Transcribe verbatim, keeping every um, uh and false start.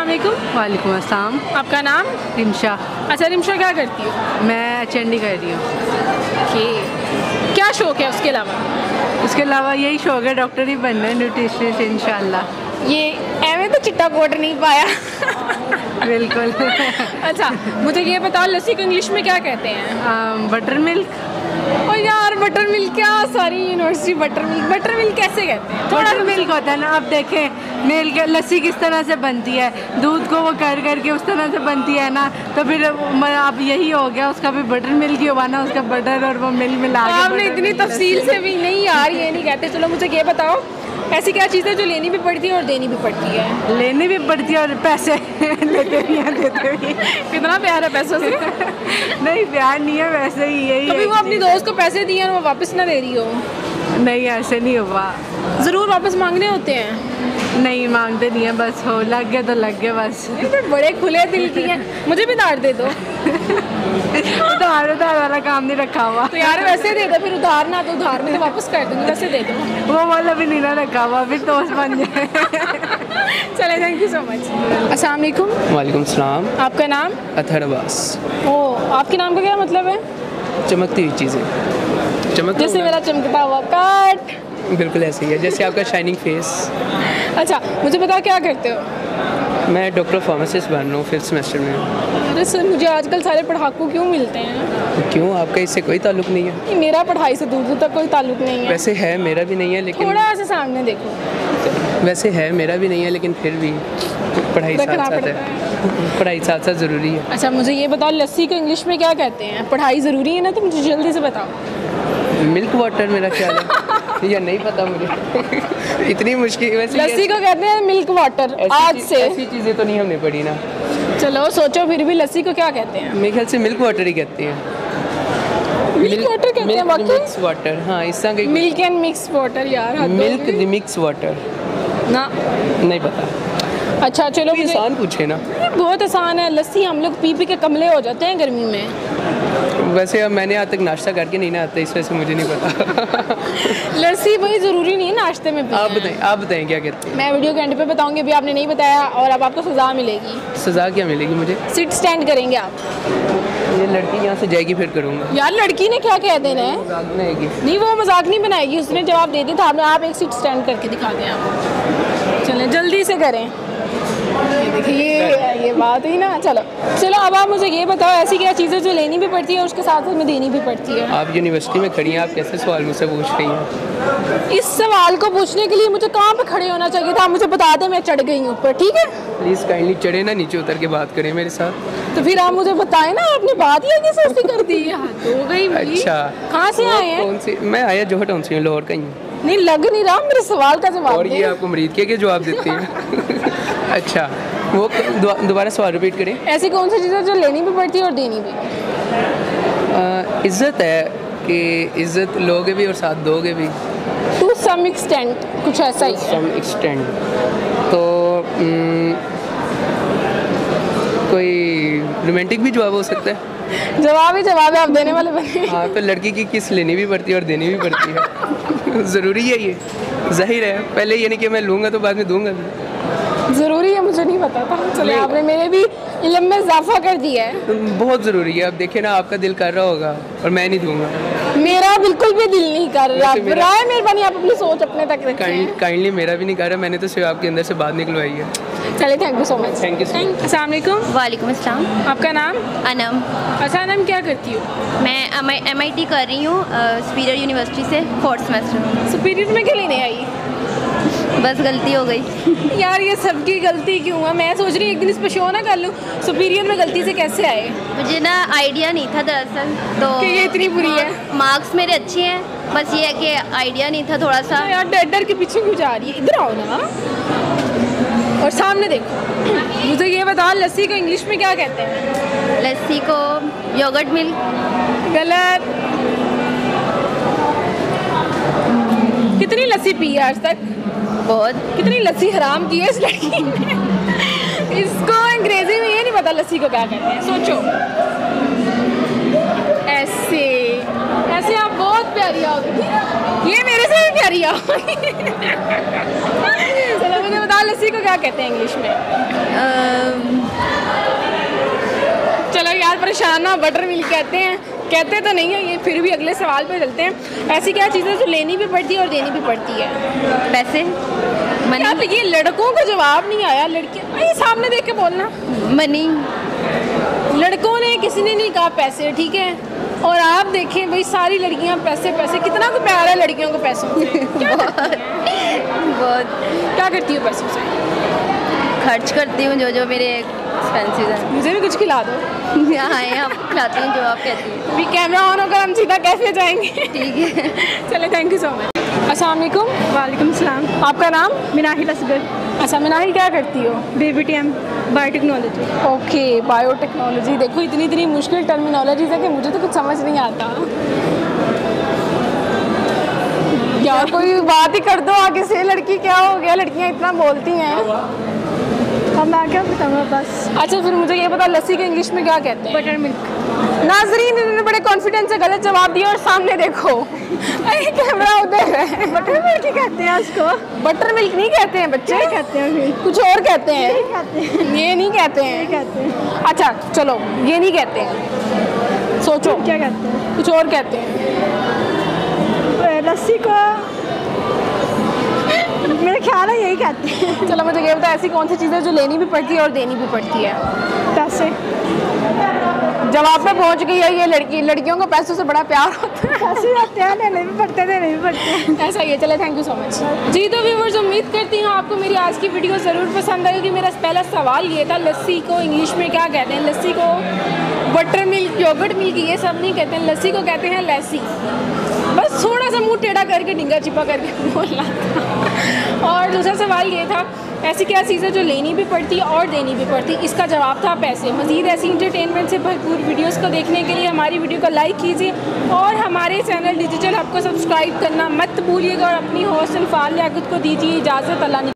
अस्सलाम वालेकुम। वालेकुम अस्सलाम। आपका नाम? रिमशा। अच्छा रिमशा, क्या करती हो? मैं एचएनडी कर रही हूँ। ओके, क्या शौक है उसके अलावा? उसके अलावा यही शौक है, डॉक्टर ही बनना है, न्यूट्रिशनिस्ट इंशाल्लाह। ये एवं तो चिट्टा कोट नहीं पाया। बिल्कुल। अच्छा मुझे ये बताओ, लस्सी को इंग्लिश में क्या कहते हैं? Butter milk. और यार बटर मिल्क, क्या सारी university butter milk butter milk कैसे कहते हैं? बटर मिल्क होता है ना। अब देखें मिल्क लस्सी किस तरह से बनती है, दूध को वो कर करके उस तरह से बनती है ना, तो फिर अब यही हो गया, उसका भी बटर मिल्क ही हुआ ना, उसका बटर और वो मिल्क मिला के। आपने इतनी तफसील से भी नहीं यार ये नहीं कहते। चलो मुझे ये बताओ, ऐसी क्या चीज़ है जो लेनी भी पड़ती है और देनी भी पड़ती है? लेनी भी पड़ती है और पैसे लेते भी हैं देते भी। कितना प्यार है पैसों से? नहीं प्यार नहीं है, वैसे ही यही। कभी वो अपनी दोस्त को पैसे दिए और वो वापस ना दे रही हो? नहीं ऐसे नहीं हुआ। ज़रूर वापस मांगने होते हैं? नहीं मांगते नहीं है, बस हो लग गए तो लग गए बस। बड़े खुले दिल की हैं। मुझे भी दार दे दो। उधार उधार वाला काम नहीं रखा हुआ। तो यार वैसे दे दो, फिर उधार ना तो उधार में तो वापस कर दूँगी, वैसे दे दो। वो वाला भी नहीं ना रखा हुआ, फिर दोस्त बन जाए। चले, थैंक यू सो मच। अस्सलाम वालेकुम। वालेकुम सलाम। आपका नाम? अतहर अब्बास। ओ, आपके नाम का क्या मतलब है? चमकती हुई चीज़ें। चमकता जैसे मेरा चमकता हुआ कट। बिल्कुल ऐसे ही है, जैसे आपका शाइनिंग फेस। अच्छा मुझे बताओ क्या करते हो? मैं डॉक्टर फार्मासिस्ट बन रहा हूँ फिफ्थ सेमेस्टर में। अरे सर, मुझे आजकल सारे पढ़ाकू क्यों मिलते हैं? क्यों, आपका इससे कोई ताल्लुक नहीं है? मेरा पढ़ाई से दूर दूर तक कोई ताल्लुक नहीं है। वैसे है, मेरा भी नहीं है, लेकिन थोड़ा सा सामने देखो। वैसे है, मेरा भी नहीं है, लेकिन फिर भी पढ़ाई साथ साथ है, पढ़ाई साथ साथ ज़रूरी है। अच्छा मुझे ये बताओ, लस्सी को इंग्लिश में क्या कहते हैं? पढ़ाई ज़रूरी है ना, तो मुझे जल्दी से बताओ। मिल्क वाटर मेरा ख्याल है, या नहीं पता मुझे। इतनी मुश्किल। वैसे लस्सी को कहते हैं मिल्क वाटर। आज से ऐसी चीज़ें तो नहीं हमने पढ़ी ना। चलो सोचो, फिर भी लस्सी को क्या कहते हैं? मेरे ख्याल से मिल्क वाटर ही कहते हैं। मिल्क वाटर कहते हैं बाकी? मिक्स वाटर, हाँ इस तरह मिल्क एंड मिक्स वाटर यार। मिल्क मिक्स वाटर ना, नहीं पता। अच्छा चलो मुझे आसान पूछे ना। बहुत आसान है, लस्सी हम लोग पी पी के कमले हो जाते हैं गर्मी में। वैसे अब मैंने आज तक नाश्ता करके नहीं ना आता, इस वजह से मुझे नहीं पता। लस्सी वही ज़रूरी नहीं है नाश्ते में पीना। आप बताएं, आप बताएं क्या कहते हैं? मैं वीडियो के एंड पे बताऊंगी, अभी आपने नहीं बताया और अब आपको सज़ा मिलेगी। सज़ा क्या मिलेगी मुझे? सिट स्टैंड करेंगे आप। ये लड़की यहाँ से जाएगी फिर करूँगा। यार लड़की ने क्या कह देना है? मजाक बनाएगी। नहीं वो मजाक नहीं बनाएगी, उसने जवाब दे दिया था। आप एक सिट स्टैंड करके दिखा दें आप। चलें जल्दी से करें। ये देखिए ये बात हुई ना। चलो चलो अब आप मुझे ये बताओ, ऐसी क्या चीज़ें जो लेनी भी पड़ती है और उसके साथ साथ में देनी भी पड़ती है? आप यूनिवर्सिटी में खड़ी हैं, आप कैसे सवाल मुझसे पूछ रही हैं? इस सवाल को पूछने के लिए मुझे कहाँ पे खड़े होना चाहिए था? मुझे बता दें, मैं चढ़ गई हूँ ऊपर। ठीक है प्लीज़ काइंडली चढ़े ना, नीचे उतर के बात करें मेरे साथ। तो फिर आप मुझे बताएं ना, आपने बात ही आगे से कर दी है। हो गई। अच्छा कहाँ से आए हैं? कौन सी? मैं आया जोहर टाउन से, लाहौर का ही हूँ। नहीं लग नहीं रहा, मेरे सवाल का जवाब। और ये आपको मरीद के के जवाब देती हैं? अच्छा वो दोबारा सवाल रिपीट करें। ऐसी कौन सी चीज़ है जो लेनी भी पड़ती है और देनी भी? इज़्ज़त है कि इज़्ज़त लोगे भी और साथ दोगे भी। टू सम एक्सटेंट, कुछ ऐसा ही है। सम एक्सटेंट तो न, कोई रोमांटिक भी जवाब हो सकता है। जवाब ही जवाब है, आप देने वाले बने। हाँ तो लड़की की किस लेनी भी पड़ती है और देनी भी पड़ती है। ज़रूरी है ये, जाहिर है। पहले ये नहीं कि मैं लूँगा तो बाद में दूँगा भी। ज़रूरी है, मुझे नहीं पता था। चलिए आपने मेरे भी इल्म में इजाफा कर दिया है। बहुत ज़रूरी है। अब देखिए ना, आपका दिल कर रहा होगा और मैं नहीं दूँगा। मेरा बिल्कुल भी दिल नहीं कर रहा। राय मेहरबानी आप अपनी सोच अपने तक रखें। काइंडली मेरा भी नहीं कर रहा, मैंने तो सिर्फ आपके अंदर से बात निकलवाई है। चलिए thank you so much. Thank you. अस्सलाम वालेकुम। वालेकुम अस्सलाम। आपका नाम? अनम। अच्छा अनम, क्या करती हो? मैं एम आई टी कर रही हूँ सुपीरियर यूनिवर्सिटी से, फोर्थ सेमेस्टर। सुपीरियर में क्यों लेने आई? बस गलती हो गई। यार ये सबकी गलती क्यों है? मैं सोच रही हूँ एक दिन इस पर शो ना कर लूँ। सुपीरियर में गलती से कैसे आए? मुझे ना आइडिया नहीं था दरअसल, तो कि ये इतनी बुरी है। मार्क्स मेरे अच्छे हैं, बस ये है कि आइडिया नहीं था थोड़ा सा। तो यार डर डर के पीछे क्यों जा रही है? इधर आओ ना और सामने देखो। मुझे ये बताओ, लस्सी को इंग्लिश में क्या कहते हैं? लस्सी को योगर्ट मिल्क। गलत। कितनी लस्सी पी है आज तक? बहुत। कितनी लस्सी हराम की है इस लड़की ने। इसको अंग्रेजी में ये नहीं पता लस्सी को क्या कहते हैं। सोचो। ऐसे ऐसे आप बहुत प्यारी आओगी। ये मेरे से भी प्यारी आओगी। चलो मुझे बताओ, लस्सी को क्या कहते हैं इंग्लिश में? uh, बनाना बटर मिल्क कहते हैं, कहते तो नहीं है ये, फिर भी अगले सवाल पे चलते हैं। ऐसी क्या चीज़ें जो लेनी भी पड़ती है और देनी भी पड़ती है? पैसे, मनी। यार ये लड़कों को जवाब नहीं आया, लड़कियाँ ये सामने देख के बोलना। मनी। लड़कों ने, किसी ने नहीं कहा पैसे, ठीक है। और आप देखें भाई सारी लड़कियां पैसे पैसे, कितना को प्यार है लड़कियों को पैसों से। क्या करती हैं? बहुत। क्या करती हो पैसों से? खर्च करती हूँ जो जो मेरे एक्सपेंसेस हैं। मुझे भी कुछ खिला दो। हाँ यहाँ खिलाती हूँ जो आप कहती हैं। अभी कैमरा ऑन होकर हम सीधा कैफे जाएंगे। ठीक है। चले, थैंक यू सो मच। अस्सलाम वालेकुम। वालेकुम सलाम। आपका नाम? मिनाहिल असगर। अच्छा मिनाहिल, क्या करती हो? B B T M biotechnology. Okay, biotechnology. देखो इतनी इतनी मुश्किल टर्मिनोलॉजीज है कि मुझे तो कुछ समझ नहीं आता। यार कोई बात ही कर दो आगे से, लड़की क्या हो गया, लड़कियां इतना बोलती हैं। अब मैं क्या बताऊँ बस। अच्छा फिर मुझे ये बता, लस्सी के इंग्लिश में क्या कहते हैं? Butter milk. नाजरीन इन्होंने बड़े कॉन्फिडेंस से गलत जवाब दिया और सामने देखो अरे कैमरा उधर है। बटर मिल्क ही कहते हैं उसको। बटर मिल्क नहीं कहते हैं बच्चे, क्या कहते हैं फिर? कुछ और कहते हैं। कहते हैं। ये नहीं कहते ये हैं। कहते हैं। अच्छा चलो, ये नहीं कहते हैं, सोचो क्या कहते हैं? कुछ और कहते हैं। लस्सी को मेरा ख्याल है यही कहते हैं। चलो मुझे ये बता, ऐसी कौन सी चीज़ है जो लेनी भी पड़ती है और देनी भी पड़ती है? पैसे। जवाब पे पहुंच गई है ये लड़की। लड़कियों को पैसों से बड़ा प्यार होता है। पैसे आते हैं, लेने भी पड़ते हैं, देने भी पड़ते हैं। ऐसा ही है। चले, थैंक यू सो मच। जी तो व्यूवर्स, उम्मीद करती हूँ आपको मेरी आज की वीडियो ज़रूर पसंद आई होगी। मेरा पहला सवाल ये था, लस्सी को इंग्लिश में क्या कहते हैं? लस्सी को बटर मिल्क, योगर्ट मिल्क ये सब नहीं कहते हैं, लस्सी को कहते हैं लस्सी। बस थोड़ा सा मुंह टेढ़ा करके, डिंगा चिपा करके बोलना था। और दूसरा सवाल ये था, ऐसी क्या चीज़ है जो लेनी भी पड़ती है और देनी भी पड़ती है? इसका जवाब था पैसे। मज़ीद ऐसी इंटरटेनमेंट से भरपूर वीडियोस को देखने के लिए हमारी वीडियो को लाइक कीजिए और हमारे चैनल डिजिटल हब को सब्सक्राइब करना मत भूलिएगा। और अपनी होस्ट अनफाल याकूत को दीजिए इजाज़त। अल्लाह